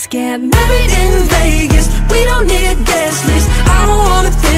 Let's get married in Vegas. We don't need a guest list. I don't wanna think